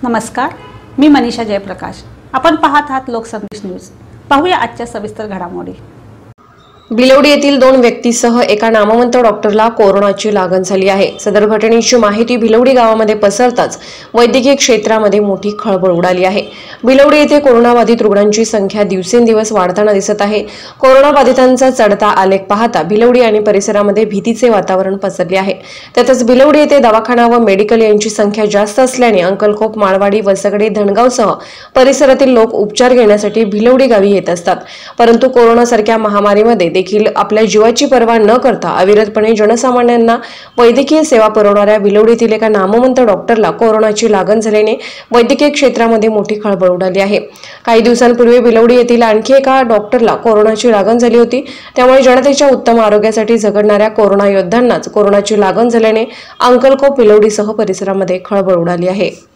नमस्कार, मी मनीषा जयप्रकाश। आपण पाहत आहात लोकसंदेश न्यूज। पाहूया आजच्या सविस्तर घडामोडी। भिलवडी येथील 2 व्यक्तीसह एका नामवंत डॉक्टरला कोरोनाची लागण झाली आहे। सदर घटनेची माहिती भिलवडी गावामध्ये पसरताच वैद्यकीय क्षेत्रामध्ये मोठी खळबळ उडाली आहे। भिलवडी येथे कोरोनाबाधित रुग्णांची संख्या दिवसेंदिवस वाढताना दिसत आहे। कोरोनाबाधितांचा चढता आलेख पाहता भिलवडी आणि परिसरामध्ये भीतीचे वातावरण पसरले आहे। त्यातच भिलवडी येथे दवाखाना व मेडिकल यांची संख्या जास्त असल्याने अंकलखोप, माळवाडी, वसगडे, धनगावसह परिसरातील लोक उपचार घेण्यासाठी भिलवडी गावी येत असतात। परंतु कोरोनासारख्या महामारीमध्ये देखील आपल्या जीवाची पर्वा न करता अविरतपणे जनसामान्यांना वैद्यकीय सेवा पुरवणाऱ्या भिलवडीतील एका नामवंत डॉक्टरला कोरोनाची लागण झाल्याने वैद्यकीय क्षेत्रामध्ये मोठी खळबळ उडाली आहे। काही दिवसांपूर्वी भिलवडी येथील आणखी एका डॉक्टरला कोरोनाची लागण झाली होती। त्यामुळे जनतेच्या उत्तम आरोग्यासाठी झगडणाऱ्या कोरोना योद्ध्यांनाच कोरोनाची लागण झाल्याने अंकलखोप, भिलवडीसह परिसरामध्ये खळबळ उडाली आहे।